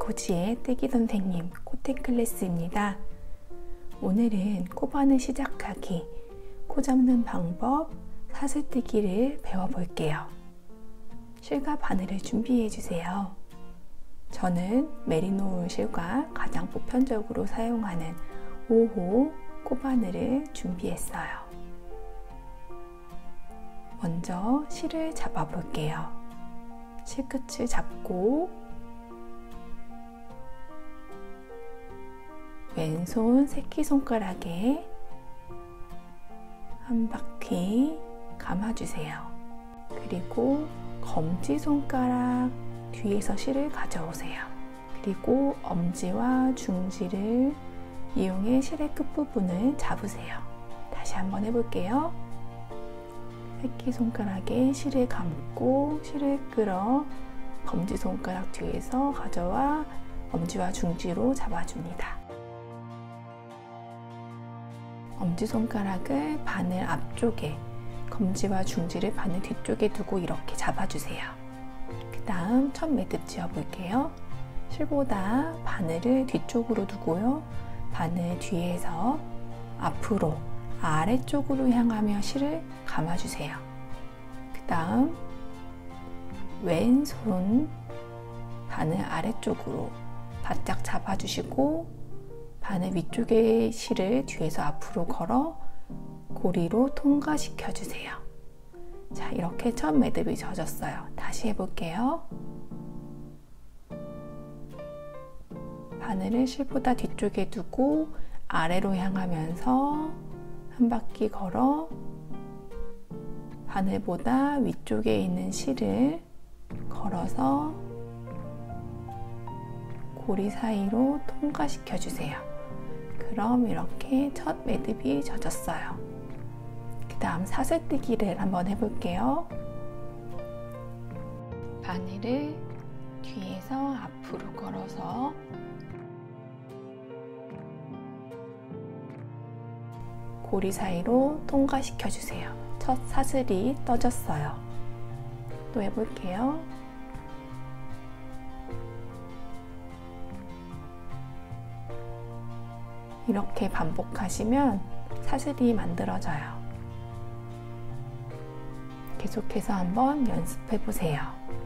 고지의 떼기 선생님 코텍 클래스입니다. 오늘은 코바늘 시작하기, 코 잡는 방법, 사슬뜨기를 배워볼게요. 실과 바늘을 준비해주세요. 저는 메리노 울 실과 가장 보편적으로 사용하는 5호 코바늘을 준비했어요. 먼저 실을 잡아볼게요. 실끝을 잡고 왼손 새끼손가락에 한 바퀴 감아주세요. 그리고 검지손가락 뒤에서 실을 가져오세요. 그리고 엄지와 중지를 이용해 실의 끝부분을 잡으세요. 다시 한번 해볼게요. 새끼손가락에 실을 감고 실을 끌어 검지손가락 뒤에서 가져와 엄지와 중지로 잡아줍니다. 엄지손가락을 바늘 앞쪽에, 검지와 중지를 바늘 뒤쪽에 두고 이렇게 잡아주세요. 그 다음 첫 매듭 지어볼게요. 실보다 바늘을 뒤쪽으로 두고요. 바늘 뒤에서 앞으로 아래쪽으로 향하며 실을 감아주세요. 그 다음 왼손 바늘 아래쪽으로 바짝 잡아주시고 바늘 위쪽의 실을 뒤에서 앞으로 걸어 고리로 통과시켜 주세요. 자, 이렇게 첫 매듭이 젖었어요. 다시 해볼게요. 바늘을 실보다 뒤쪽에 두고 아래로 향하면서 한 바퀴 걸어 바늘보다 위쪽에 있는 실을 걸어서 고리 사이로 통과시켜 주세요. 그럼 이렇게 첫 매듭이 젖었어요. 그 다음 사슬뜨기를 한번 해볼게요. 바늘을 뒤에서 앞으로 걸어서 고리 사이로 통과시켜 주세요. 첫 사슬이 떠졌어요. 또 해볼게요. 이렇게 반복하시면 사슬이 만들어져요. 계속해서 한번 연습해 보세요.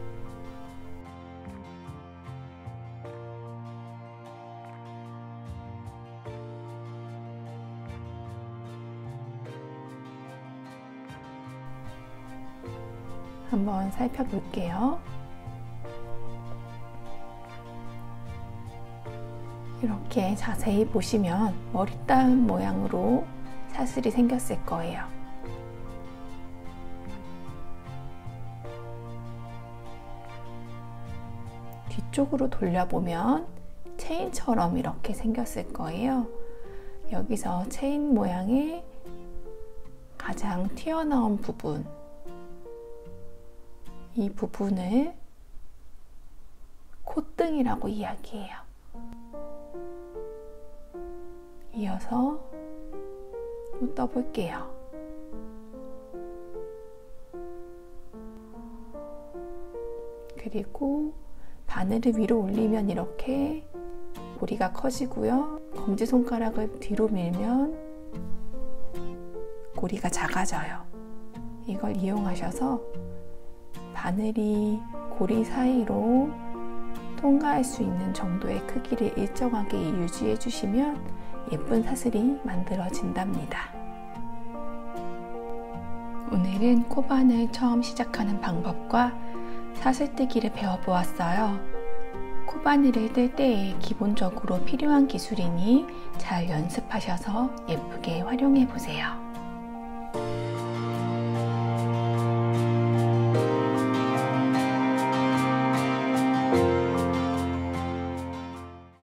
한번 살펴볼게요. 이렇게 자세히 보시면 머리 따은 모양으로 사슬이 생겼을 거예요. 뒤쪽으로 돌려보면 체인처럼 이렇게 생겼을 거예요. 여기서 체인 모양의 가장 튀어나온 부분, 이 부분을 콧등이라고 이야기해요. 이어서 또 떠볼게요. 그리고 바늘을 위로 올리면 이렇게 고리가 커지고요. 검지손가락을 뒤로 밀면 고리가 작아져요. 이걸 이용하셔서 바늘이 고리 사이로 통과할 수 있는 정도의 크기를 일정하게 유지해 주시면 예쁜 사슬이 만들어진답니다. 오늘은 코바늘 처음 시작하는 방법과 사슬뜨기를 배워보았어요. 코바늘을 뜰 때에 기본적으로 필요한 기술이니 잘 연습하셔서 예쁘게 활용해 보세요.